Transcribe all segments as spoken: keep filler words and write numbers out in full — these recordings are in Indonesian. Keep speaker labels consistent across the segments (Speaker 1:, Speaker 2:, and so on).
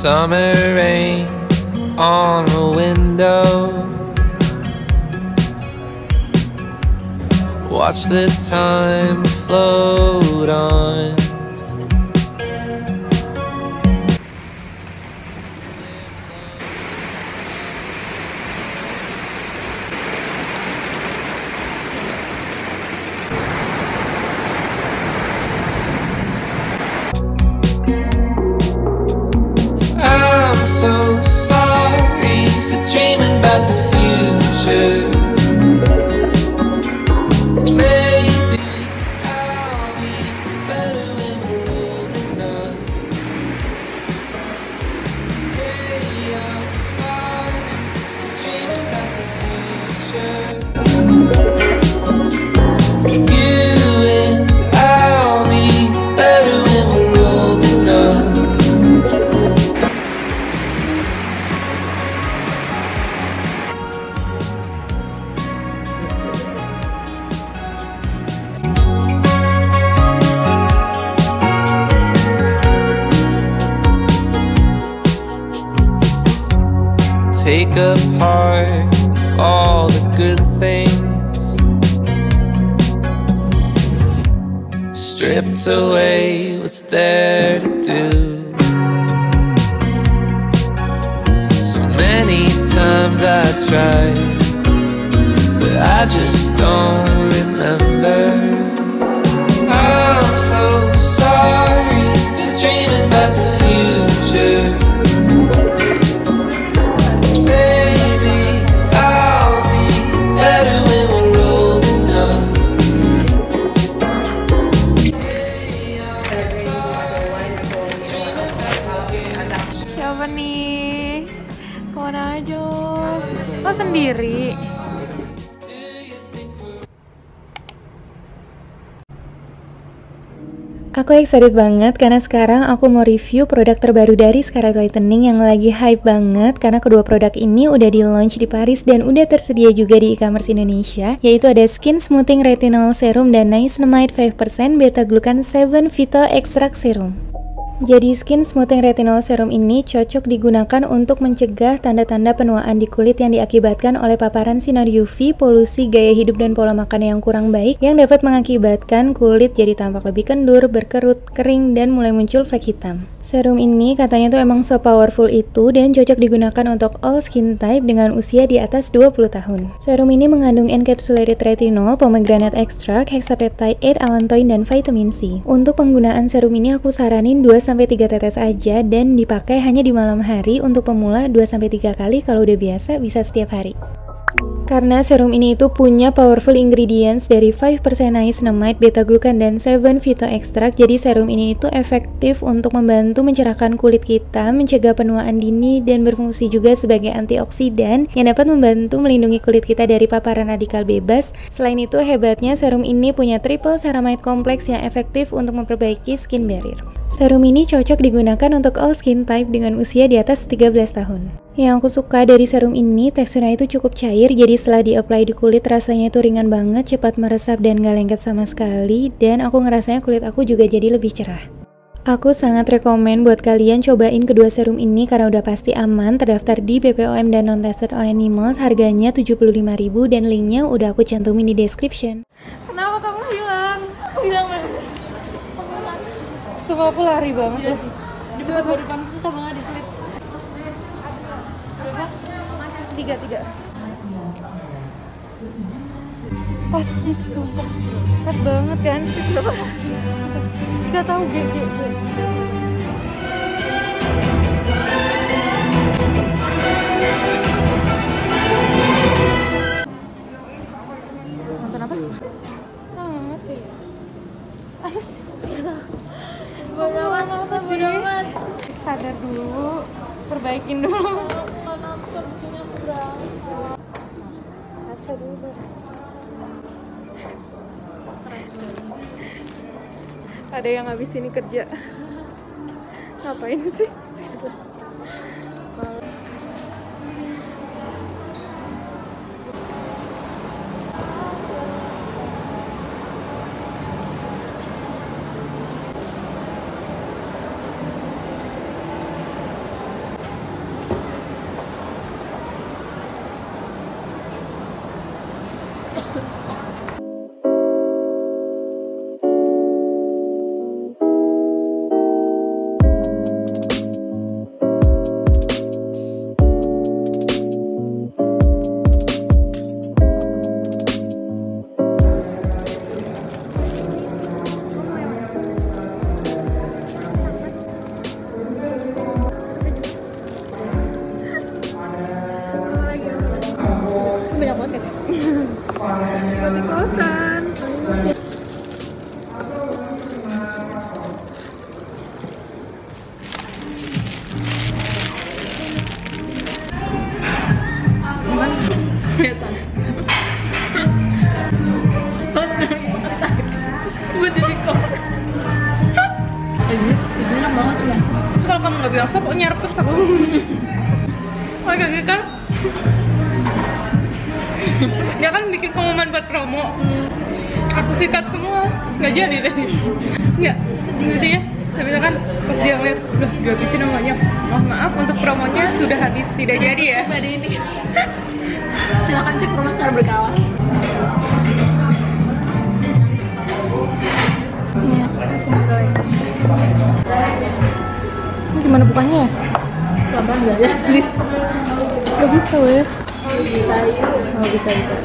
Speaker 1: Summer rain on the window. Watch the time float on. I'm so sorry for dreaming about the future. Maybe I'll be better when we're old enough. Hey, I'm sorry for dreaming about the future. You and I'll be better when we're old enough. Take apart all the good things, stripped away what's there to do. So many times I tried, but I just don't remember. I'm so sorry for dreaming about the future.
Speaker 2: Siapa nih? Kemana aja? Lo sendiri? Aku excited banget karena sekarang aku mau review produk terbaru dari Scarlett Whitening yang lagi hype banget karena kedua produk ini udah di launch di Paris dan udah tersedia juga di e-commerce Indonesia, yaitu ada Skin Smoothing Retinol Serum dan Niacinamide lima persen Beta Glucan tujuh Phyto Extract Serum. Jadi Skin Smoothing Retinol Serum ini cocok digunakan untuk mencegah tanda-tanda penuaan di kulit yang diakibatkan oleh paparan sinar U V, polusi, gaya hidup, dan pola makan yang kurang baik yang dapat mengakibatkan kulit jadi tampak lebih kendur, berkerut, kering, dan mulai muncul flek hitam. Serum ini katanya tuh emang se-powerful itu dan cocok digunakan untuk all skin type dengan usia di atas dua puluh tahun. Serum ini mengandung encapsulated retinol, pomegranate extract, hexapeptide eight, allantoin, dan vitamin C. Untuk penggunaan serum ini aku saranin dua sampai tiga tetes aja dan dipakai hanya di malam hari untuk pemula dua sampai tiga kali, kalau udah biasa bisa setiap hari. Karena serum ini itu punya powerful ingredients dari lima persen niacinamide, beta glucan, dan tujuh phyto extract, jadi serum ini itu efektif untuk membantu mencerahkan kulit kita, mencegah penuaan dini, dan berfungsi juga sebagai antioksidan yang dapat membantu melindungi kulit kita dari paparan radikal bebas. Selain itu, hebatnya serum ini punya triple ceramide kompleks yang efektif untuk memperbaiki skin barrier. Serum ini cocok digunakan untuk all skin type dengan usia di atas tiga belas tahun. Yang aku suka dari serum ini, teksturnya itu cukup cair, jadi setelah di-apply di kulit rasanya itu ringan banget, cepat meresap dan gak lengket sama sekali, dan aku ngerasanya kulit aku juga jadi lebih cerah. Aku sangat rekomen buat kalian cobain kedua serum ini karena udah pasti aman, terdaftar di B P O M dan non-tested on animals, harganya tujuh puluh lima ribu dan linknya udah aku cantumin di description. Kenapa kamu hilang? Aku hilang banget. Sumpah aku lari banget ya sih.
Speaker 3: Di bawah body pump susah banget diselip.
Speaker 2: Berapa? Tiga, tiga. Pas, sumpah. Pas banget kan? Berapa? Gak tau, G, G, G. Nonton apa? Ah, ngerti. Apa sih?
Speaker 3: Bodo amat, apa bodo amat.
Speaker 2: Sadar dulu, perbaikin dulu.
Speaker 3: Kalau nafsu di sini aku berangkat.
Speaker 2: Kaca dulu. Ada yang habis ini kerja. Ngapain sih? seperti kosan.
Speaker 3: Kelihatan. Buat jadi kok. Ini itu enak banget cuma. Kalau kamu nggak biasa kok nyarap terus aku. Oke kan? Dia kan bikin pengumuman buat promo. Aku sikat semua, nggak jadi deh. Nggak, jadi ya. Tapi kan pas dia ngeliat, udah dihabisin namanya. Mohon maaf untuk promonya sudah habis, tidak jadi ya. Pada ini. Silakan cek promo secara berkala. Iya, semoga ikut.
Speaker 2: Ini gimana bukannya ya?
Speaker 3: Pelan-pelan nggak ya?
Speaker 2: Gak bisa weh.
Speaker 3: Bisa yuk.
Speaker 2: Oh bisa bisa.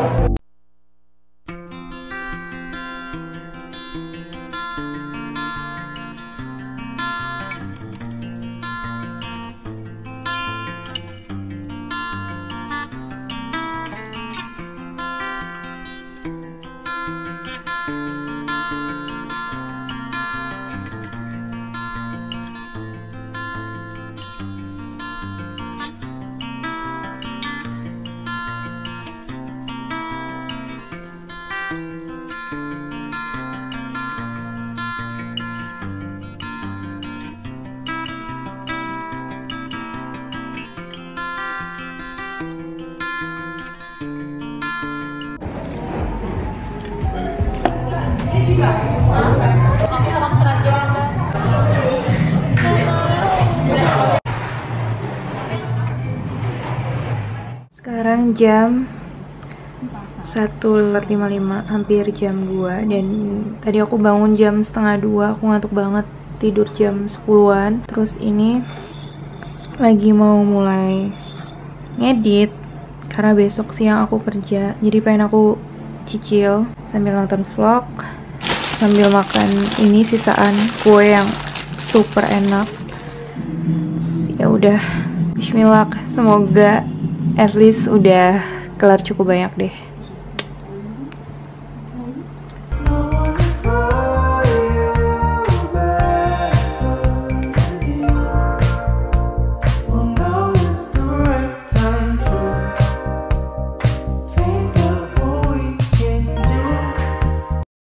Speaker 2: Sekarang jam satu lewat lima puluh lima, hampir jam dua. Dan tadi aku bangun jam setengah dua. Aku ngantuk banget, tidur jam sepuluhan. Terus ini lagi mau mulai ngedit karena besok siang aku kerja. Jadi pengen aku cicil sambil nonton vlog, sambil makan ini sisaan kue yang super enak. Ya udah, bismillah, semoga at least udah kelar cukup banyak deh.